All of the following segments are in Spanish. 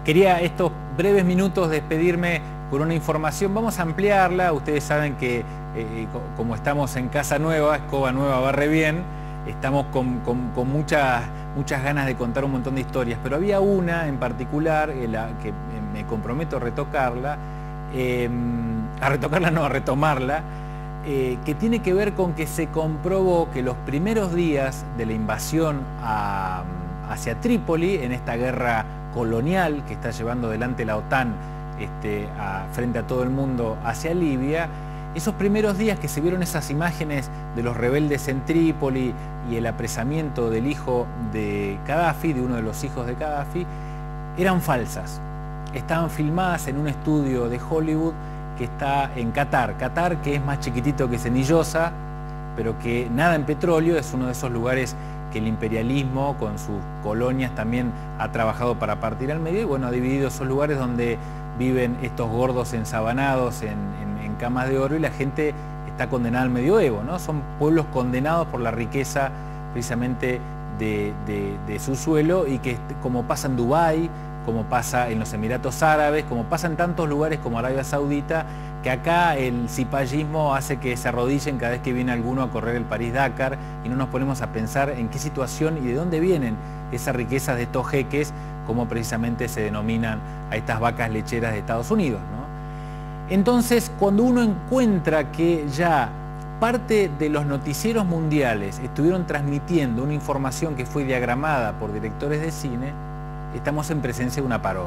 Quería estos breves minutos despedirme con una información. Vamos a ampliarla. Ustedes saben que como estamos en casa nueva, escoba nueva barre bien, estamos con muchas ganas de contar un montón de historias, pero había una en particular que me comprometo a retocarla, a retomarla, que tiene que ver con que se comprobó que los primeros días de la invasión hacia Trípoli, en esta guerra colonial que está llevando adelante la OTAN frente a todo el mundo hacia Libia, esos primeros días que se vieron esas imágenes de los rebeldes en Trípoli y el apresamiento del hijo de Gaddafi, de uno de los hijos de Gaddafi, eran falsas. Estaban filmadas en un estudio de Hollywood que está en Qatar. Qatar, que es más chiquitito que Cenillosa, pero que nada en petróleo, es uno de esos lugares que el imperialismo con sus colonias también ha trabajado para partir al medio y bueno, ha dividido esos lugares donde viven estos gordos ensabanados en camas de oro y la gente está condenada al medioevo, ¿no? Son pueblos condenados por la riqueza precisamente de su suelo y que, como pasa en Dubái, como pasa en los Emiratos Árabes, como pasa en tantos lugares como Arabia Saudita, que acá el cipallismo hace que se arrodillen cada vez que viene alguno a correr el París-Dakar y no nos ponemos a pensar en qué situación y de dónde vienen esas riquezas de estos jeques, como precisamente se denominan a estas vacas lecheras de Estados Unidos, ¿no? Entonces, cuando uno encuentra que ya parte de los noticieros mundiales estuvieron transmitiendo una información que fue diagramada por directores de cine, estamos en presencia de una parodia.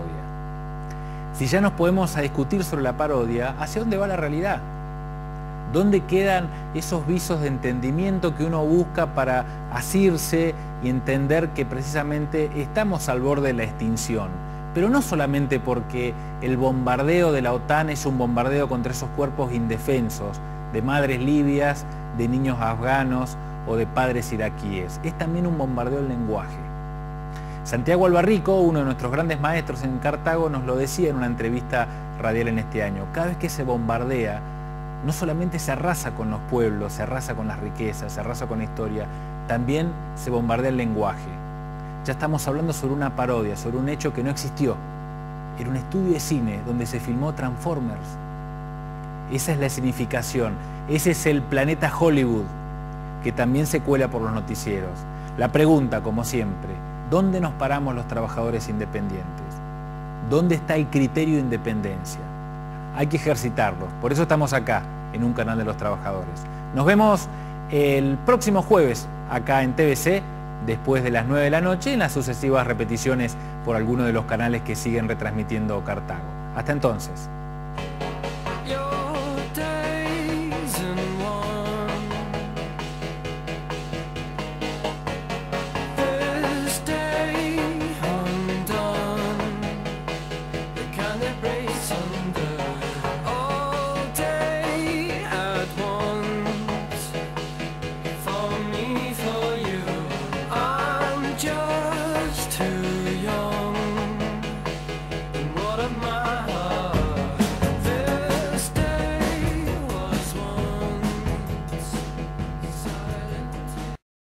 Si ya nos podemos a discutir sobre la parodia, ¿hacia dónde va la realidad? ¿Dónde quedan esos visos de entendimiento que uno busca para asirse y entender que precisamente estamos al borde de la extinción? Pero no solamente porque el bombardeo de la OTAN es un bombardeo contra esos cuerpos indefensos, de madres libias, de niños afganos o de padres iraquíes. Es también un bombardeo del lenguaje. Santiago Albarrico, uno de nuestros grandes maestros en Cartago, nos lo decía en una entrevista radial en este año. Cada vez que se bombardea, no solamente se arrasa con los pueblos, se arrasa con las riquezas, se arrasa con la historia, también se bombardea el lenguaje. Ya estamos hablando sobre una parodia, sobre un hecho que no existió. Era un estudio de cine donde se filmó Transformers. Esa es la significación. Ese es el planeta Hollywood, que también se cuela por los noticieros. La pregunta, como siempre, ¿dónde nos paramos los trabajadores independientes? ¿Dónde está el criterio de independencia? Hay que ejercitarlo. Por eso estamos acá, en un canal de los trabajadores. Nos vemos el próximo jueves, acá en TVC, después de las 9 de la noche, en las sucesivas repeticiones por alguno de los canales que siguen retransmitiendo Cartago. Hasta entonces. Joy.